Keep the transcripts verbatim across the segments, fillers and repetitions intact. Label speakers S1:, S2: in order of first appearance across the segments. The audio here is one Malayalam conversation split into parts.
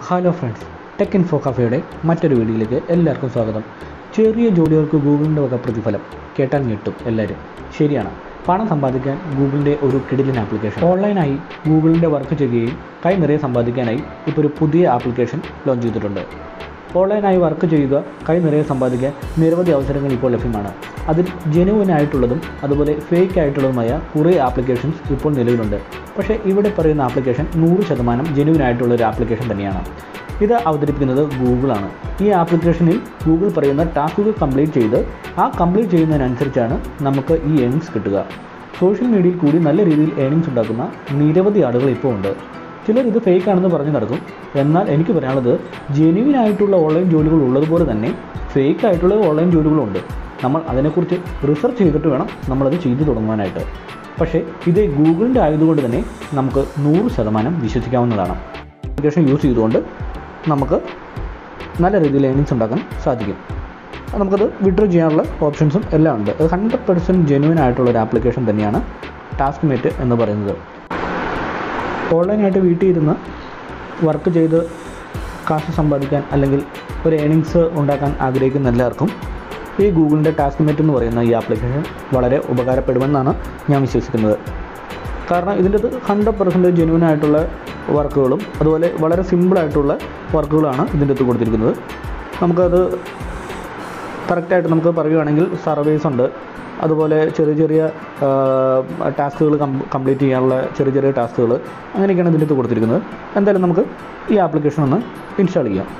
S1: ഹലോ ഫ്രണ്ട്സ്, ടെക്കിൻഫോകാഫയുടെ മറ്റൊരു വീഡിയോയിലേക്ക് എല്ലാവർക്കും സ്വാഗതം. ചെറിയ ജോലികൾക്ക് ഗൂഗിളിൻ്റെ വക പ്രതിഫലം കേട്ടാൽ ഞെട്ടും എല്ലാവരും. ശരിയാണ്, പണം സമ്പാദിക്കാൻ ഗൂഗിളിൻ്റെ ഒരു കിടിലൻ ആപ്ലിക്കേഷൻ. ഓൺലൈനായി ഗൂഗിളിൻ്റെ വർക്ക് ചെയ്യുകയും കൈ നിറയെ സമ്പാദിക്കാനായി ഇപ്പോൾ ഒരു പുതിയ ആപ്ലിക്കേഷൻ ലോഞ്ച് ചെയ്തിട്ടുണ്ട്. ഓൺലൈനായി വർക്ക് ചെയ്യുക, കൈ നിറയെ സമ്പാദിക്കാൻ നിരവധി അവസരങ്ങൾ ഇപ്പോൾ ലഭ്യമാണ്. അതിൽ ജെനുവിൻ ആയിട്ടുള്ളതും അതുപോലെ ഫേക്ക് ആയിട്ടുള്ളതുമായ കുറേ ആപ്ലിക്കേഷൻസ് ഇപ്പോൾ നിലവിലുണ്ട്. പക്ഷേ ഇവിടെ പറയുന്ന ആപ്ലിക്കേഷൻ നൂറ് ശതമാനം ജെനുവിൻ ആയിട്ടുള്ള ഒരു ആപ്ലിക്കേഷൻ തന്നെയാണ്. ഇത് അവതരിപ്പിക്കുന്നത് ഗൂഗിളാണ്. ഈ ആപ്ലിക്കേഷനിൽ ഗൂഗിൾ പറയുന്ന ടാസ്കുകൾ കംപ്ലീറ്റ് ചെയ്ത് ആ കംപ്ലീറ്റ് ചെയ്യുന്നതിനനുസരിച്ചാണ് നമുക്ക് ഈ ഏണിങ്സ് കിട്ടുക. സോഷ്യൽ മീഡിയയിൽ കൂടി നല്ല രീതിയിൽ ഏണിങ്സ് ഉണ്ടാക്കുന്ന നിരവധി ആളുകൾ ഇപ്പോൾ ഉണ്ട്. ചിലർ ഇത് ഫേക്ക് ആണെന്ന് പറഞ്ഞ് നടക്കും. എന്നാൽ എനിക്ക് പറയാനുള്ളത്, ജെനുവിൻ ആയിട്ടുള്ള ഓൺലൈൻ ജോലികൾ ഉള്ളതുപോലെ തന്നെ ഫേക്ക് ആയിട്ടുള്ള ഓൺലൈൻ ജോലികളുണ്ട്. നമ്മൾ അതിനെക്കുറിച്ച് റിസർച്ച് ചെയ്തിട്ട് വേണം നമ്മളത് ചെയ്തു തുടങ്ങുവാനായിട്ട്. പക്ഷേ ഇത് ഗൂഗിളിൻ്റെ ആയതുകൊണ്ട് തന്നെ നമുക്ക് നൂറ് ശതമാനം വിശ്വസിക്കാവുന്നതാണ്. ആപ്ലിക്കേഷൻ യൂസ് ചെയ്തുകൊണ്ട് നമുക്ക് നല്ല രീതിയിൽ ഏണിങ്സ് ഉണ്ടാക്കാൻ സാധിക്കും. നമുക്കത് വിഡ്രോ ചെയ്യാനുള്ള ഓപ്ഷൻസും എല്ലാം ഉണ്ട്. അത് ഹൺഡ്രഡ് പെർസെൻറ്റ് ജെനുവിൻ ആയിട്ടുള്ള ഒരു ആപ്ലിക്കേഷൻ തന്നെയാണ് ടാസ്ക്മേറ്റ് എന്ന് പറയുന്നത്. ഓൺലൈനായിട്ട് വീട്ടിൽ ഇരുന്ന് വർക്ക് ചെയ്ത് കാശ് സമ്പാദിക്കാൻ അല്ലെങ്കിൽ ഒരു ഏണിങ്സ് ഉണ്ടാക്കാൻ ആഗ്രഹിക്കുന്ന എല്ലാവർക്കും ഈ ഗൂഗിളിൻ്റെ ടാസ്ക്മേറ്റ് എന്ന് പറയുന്ന ഈ ആപ്ലിക്കേഷൻ വളരെ ഉപകാരപ്പെടുമെന്നാണ് ഞാൻ വിശ്വസിക്കുന്നത്. കാരണം ഇതിൻ്റെ അത് ഹൺഡ്രഡ് പെർസെൻറ്റ് ജെനുവിൻ ആയിട്ടുള്ള വർക്കുകളും അതുപോലെ വളരെ സിമ്പിളായിട്ടുള്ള വർക്കുകളാണ് ഇതിൻ്റെ അകത്ത് കൊടുത്തിരിക്കുന്നത്. നമുക്കത് കറക്റ്റായിട്ട് നമുക്ക് പറയുകയാണെങ്കിൽ സർവേസ് ഉണ്ട്, അതുപോലെ ചെറിയ ചെറിയ ടാസ്കുകൾ കംപ്ലീറ്റ് ചെയ്യാനുള്ള ചെറിയ ചെറിയ ടാസ്കുകൾ, അങ്ങനെയൊക്കെയാണ് ഇതിൻ്റെ അകത്ത് കൊടുത്തിരിക്കുന്നത്. എന്തായാലും നമുക്ക് ഈ ആപ്ലിക്കേഷൻ ഒന്ന് ഇൻസ്റ്റാൾ ചെയ്യാം.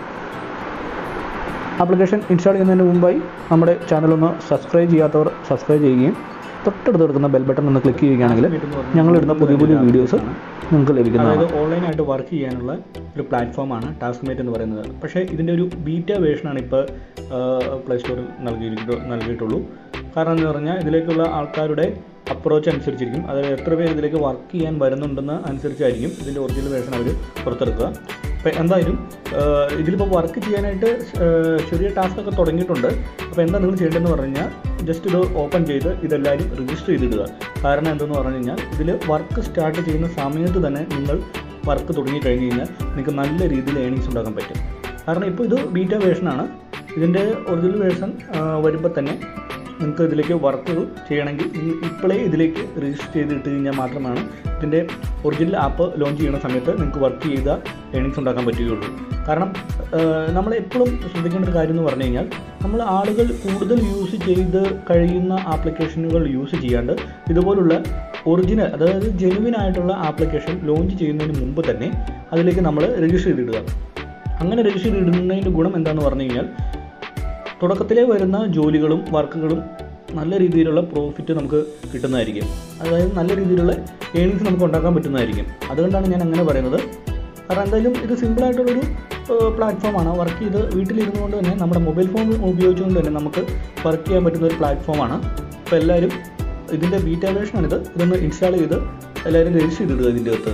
S1: ആപ്ലിക്കേഷൻ ഇൻസ്റ്റാൾ ചെയ്യുന്നതിന് മുമ്പായി നമ്മുടെ ചാനലൊന്ന് സബ്സ്ക്രൈബ് ചെയ്യാത്തവർ സബ്സ്ക്രൈബ് ചെയ്യുകയും തൊട്ടടുത്ത് കിടക്കുന്ന ബെൽ ബട്ടൺ ഒന്ന് ക്ലിക്ക് ചെയ്യുകയാണെങ്കിൽ ഞങ്ങളിടുന്ന പുതിയ പുതിയ വീഡിയോസ് നിങ്ങൾക്ക് ലഭിക്കുന്നതാണ്. അതായത് ഓൺലൈനായിട്ട് വർക്ക് ചെയ്യാനുള്ള ഒരു പ്ലാറ്റ്ഫോമാണ് ടാസ്ക്മേറ്റ് എന്ന് പറയുന്നത്. പക്ഷേ ഇതിൻ്റെ ഒരു ബീറ്റ വേർഷനാണ് ഇപ്പോൾ പ്ലേ സ്റ്റോറിൽ നൽകിയിരിക്കുന്നത് നൽകിയിട്ടുള്ളൂ. കാരണം എന്ന് പറഞ്ഞാൽ ഇതിലേക്കുള്ള ആൾക്കാരുടെ അപ്രോച്ച് അനുസരിച്ചിരിക്കും. അതായത് എത്ര പേര് ഇതിലേക്ക് വർക്ക് ചെയ്യാൻ വരുന്നുണ്ടെന്ന് അനുസരിച്ചായിരിക്കും ഇതിൻ്റെ ഒറിജിനൽ വേർഷൻ അവർ പുറത്തെടുക്കുക. അപ്പോൾ എന്തായാലും ഇതിലിപ്പോൾ വർക്ക് ചെയ്യാനായിട്ട് ചെറിയ ടാസ്കൊക്കെ തുടങ്ങിയിട്ടുണ്ട്. അപ്പോൾ എന്താ നിങ്ങൾ ചെയ്യേണ്ടതെന്ന് പറഞ്ഞു കഴിഞ്ഞാൽ ജസ്റ്റ് ഇത് ഓപ്പൺ ചെയ്ത് ഇതെല്ലാവരും രജിസ്റ്റർ ചെയ്തിടുക. കാരണം എന്തെന്ന് പറഞ്ഞു കഴിഞ്ഞാൽ ഇതിൽ വർക്ക് സ്റ്റാർട്ട് ചെയ്യുന്ന സമയത്ത് തന്നെ നിങ്ങൾ വർക്ക് തുടങ്ങി കഴിഞ്ഞ് കഴിഞ്ഞാൽ നിങ്ങൾക്ക് നല്ല രീതിയിൽ ഏണിങ്സ് ഉണ്ടാക്കാൻ പറ്റും. കാരണം ഇപ്പോൾ ഇത് ബീറ്റ വേർഷനാണ്. ഇതിൻ്റെ ഒറിജിനൽ വേർഷൻ വരുമ്പോൾ തന്നെ നിങ്ങൾക്ക് ഇതിലേക്ക് വർക്ക് ചെയ്യണമെങ്കിൽ ഇപ്പോഴേ ഇതിലേക്ക് രജിസ്റ്റർ ചെയ്തിട്ട് കഴിഞ്ഞാൽ മാത്രമാണ് ഇതിൻ്റെ ഒറിജിനൽ ആപ്പ് ലോഞ്ച് ചെയ്യുന്ന സമയത്ത് നിങ്ങൾക്ക് വർക്ക് ചെയ്ത ഏണിങ്സ് ഉണ്ടാക്കാൻ പറ്റുകയുള്ളൂ. കാരണം നമ്മൾ എപ്പോഴും ശ്രദ്ധിക്കേണ്ട ഒരു കാര്യം എന്ന് പറഞ്ഞു കഴിഞ്ഞാൽ, നമ്മൾ ആളുകൾ കൂടുതൽ യൂസ് ചെയ്ത് കഴിയുന്ന ആപ്ലിക്കേഷനുകൾ യൂസ് ചെയ്യാണ്ട് ഇതുപോലുള്ള ഒറിജിനൽ, അതായത് ജെനുവിൻ ആയിട്ടുള്ള ആപ്ലിക്കേഷൻ ലോഞ്ച് ചെയ്യുന്നതിന് മുമ്പ് തന്നെ അതിലേക്ക് നമ്മൾ രജിസ്റ്റർ ചെയ്തിടുക. അങ്ങനെ രജിസ്റ്റർ ചെയ്തിടുന്നതിൻ്റെ ഗുണം എന്താണെന്ന് പറഞ്ഞു കഴിഞ്ഞാൽ, തുടക്കത്തിലേ വരുന്ന ജോലികളും വർക്കുകളും നല്ല രീതിയിലുള്ള പ്രോഫിറ്റ് നമുക്ക് കിട്ടുന്നതായിരിക്കും. അതായത് നല്ല രീതിയിലുള്ള ഏണിങ്സ് നമുക്ക് ഉണ്ടാക്കാൻ പറ്റുന്നതായിരിക്കും. അതുകൊണ്ടാണ് ഞാൻ അങ്ങനെ പറയുന്നത്. കാരണം എന്തായാലും ഇത് സിമ്പിളായിട്ടുള്ളൊരു പ്ലാറ്റ്ഫോമാണ്. വർക്ക് ചെയ്ത് വീട്ടിലിരുന്നു കൊണ്ട് തന്നെ നമ്മുടെ മൊബൈൽ ഫോൺ ഉപയോഗിച്ചുകൊണ്ട് തന്നെ നമുക്ക് വർക്ക് ചെയ്യാൻ പറ്റുന്ന ഒരു പ്ലാറ്റ്ഫോമാണ്. അപ്പോൾ എല്ലാവരും ഇതിൻ്റെ ബീറ്റ വേർഷനാണിത്. ഇതൊന്ന് ഇൻസ്റ്റാൾ ചെയ്ത് എല്ലാവരും രജിസ്റ്റർ ചെയ്തിടുക. ഇതിൻ്റെ അകത്ത്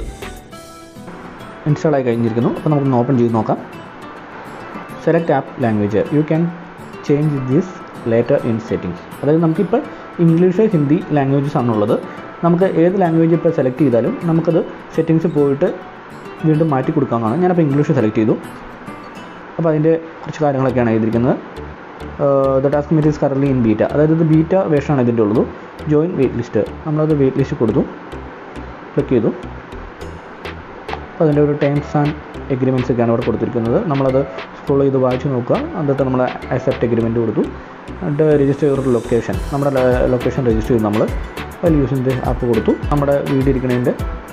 S1: ഇൻസ്റ്റാൾ ആയി കഴിഞ്ഞിരിക്കുന്നു. അപ്പോൾ നമുക്കൊന്ന് ഓപ്പൺ ചെയ്ത് നോക്കാം. Select app language, you can change this later in settings. അതായത് നമുക്കിപ്പോൾ ഇംഗ്ലീഷ്, ഹിന്ദി ലാംഗ്വേജസ് ആണുള്ളത്. നമുക്ക് ഏത് ലാംഗ്വേജ് ഇപ്പോൾ സെലക്ട് ചെയ്താലും നമുക്കത് സെറ്റിങ്സ് പോയിട്ട് വീണ്ടും മാറ്റി കൊടുക്കാവുന്നതാണ്. ഞാനപ്പോൾ ഇംഗ്ലീഷ് സെലക്ട് ചെയ്തു. അപ്പോൾ അതിൻ്റെ കുറച്ച് കാര്യങ്ങളൊക്കെയാണ് എഴുതിയിരിക്കുന്നത്. The Taskmate is currently in beta, അതായത് ഇത് ബീറ്റ വേർഷനാണ് ഇതിൻ്റെ ഉള്ളത്. ജോയിൻ വെയിറ്റ് ലിസ്റ്റ്, നമ്മളത് വെയിറ്റ് ലിസ്റ്റ് കൊടുത്തു, ക്ലിക്ക് ചെയ്തു. അപ്പോൾ അതിൻ്റെ ഒരു ടേംസ് ആൻഡ് എഗ്രിമെൻറ്റ്സ് ഒക്കെയാണ് ഇവിടെ കൊടുത്തിരിക്കുന്നത്. നമ്മളത് സ്ക്രോൾ ചെയ്ത് വായിച്ച് നോക്കുക. എന്നിട്ട് നമ്മൾ അക്സെപ്റ്റ് എഗ്രിമെൻറ്റ് കൊടുത്തു. എന്നിട്ട് രജിസ്റ്റർ ചെയ്തൊരു ലൊക്കേഷൻ, നമ്മുടെ ലൊക്കേഷൻ രജിസ്റ്റർ ചെയ്ത് നമ്മൾ ഫയൽ യൂസിൻ്റെ ആപ്പ് കൊടുത്തു. നമ്മുടെ വീട് ഇരിക്കുന്നതിൻ്റെ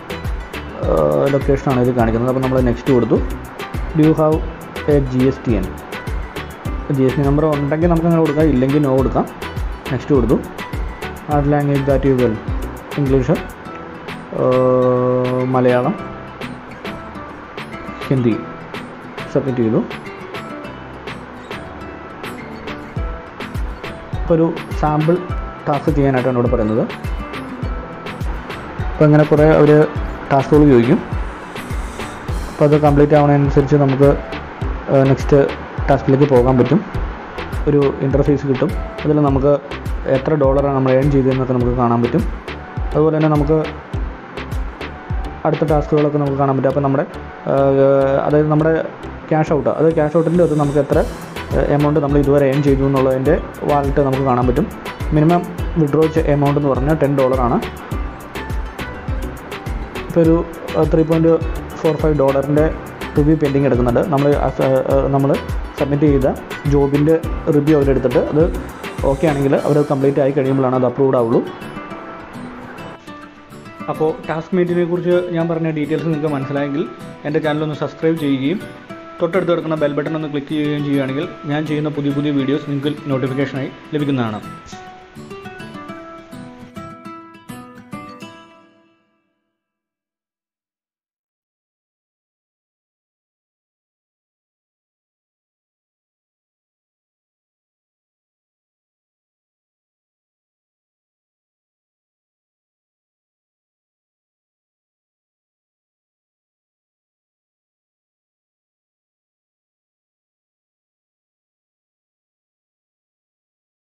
S1: ലൊക്കേഷനാണ് ഇത് കാണിക്കുന്നത്. അപ്പോൾ നമ്മൾ നെക്സ്റ്റ് കൊടുത്തു. Do you have a G S T N, G S T number ഉണ്ടെങ്കിൽ നമുക്ക് അങ്ങനെ കൊടുക്കാം, ഇല്ലെങ്കിൽ നോ കൊടുക്കാം. നെക്സ്റ്റ് കൊടുത്തു. Add language that you will, English, Malayalam, Hindi. Submit ചെയ്തു. ഇപ്പോൾ ഒരു സാമ്പിൾ ടാസ്ക് ചെയ്യാനായിട്ടാണ് ഇവിടെ പറയുന്നത്. അപ്പോൾ ഇങ്ങനെ കുറേ ഒരു ടാസ്കുകൾ ചോദിക്കും. അപ്പോൾ അത് കംപ്ലീറ്റ് ആവുന്നതിനനുസരിച്ച് നമുക്ക് നെക്സ്റ്റ് ടാസ്കിലേക്ക് പോകാൻ പറ്റും. ഒരു ഇൻ്റർഫേസ് കിട്ടും. അതിൽ നമുക്ക് എത്ര ഡോളറാണ് നമ്മൾ ഏൺ ചെയ്തതെന്നൊക്കെ നമുക്ക് കാണാൻ പറ്റും. അതുപോലെ തന്നെ നമുക്ക് അടുത്ത ടാസ്കുകളൊക്കെ നമുക്ക് കാണാൻ പറ്റും. അപ്പോൾ നമ്മുടെ അതായത് നമ്മുടെ ക്യാഷ് ഔട്ട്, അത് ക്യാഷ് ഔട്ടിൻ്റെ അത് നമുക്ക് എത്ര എമൗണ്ട് നമ്മൾ ഇതുവരെ ഏൺ ചെയ്തു എന്നുള്ളതിൻ്റെ വാലറ്റ് നമുക്ക് കാണാൻ പറ്റും. മിനിമം വിഡ്രോ എമൗണ്ട് എന്ന് പറഞ്ഞാൽ ടെൻ ഡോളറാണ്. ഇപ്പോൾ ഒരു ത്രീ പോയിൻറ്റ് ഫോർ ഫൈവ് ഡോളറിൻ്റെ റിവ്യൂ പെൻഡിങ് എടുക്കുന്നുണ്ട്. നമ്മൾ നമ്മൾ സബ്മിറ്റ് ചെയ്ത ജോബിൻ്റെ റിവ്യൂ അവരെടുത്തിട്ട് അത് ഓക്കെ ആണെങ്കിൽ അവർ കംപ്ലീറ്റ് ആയി കഴിയുമ്പോഴാണ് അത് അപ്രൂവ്ഡ് ആവുള്ളൂ. അപ്പോൾ ടാസ്ക് മേറ്റിനെ കുറിച്ച് ഞാൻ പറഞ്ഞ ഡീറ്റെയിൽസ് നിങ്ങൾക്ക് മനസ്സിലായെങ്കിൽ എൻ്റെ ചാനലൊന്ന് സബ്സ്ക്രൈബ് ചെയ്യുകയും തൊട്ടടുത്ത് കിടക്കുന്ന ബെൽ ബട്ടൺ ഒന്ന് ക്ലിക്ക് ചെയ്യുകയും ചെയ്യുകയാണെങ്കിൽ ഞാൻ ചെയ്യുന്ന പുതിയ പുതിയ വീഡിയോസ് നിങ്ങൾക്ക് നോട്ടിഫിക്കേഷനായി ലഭിക്കുന്നതാണ്.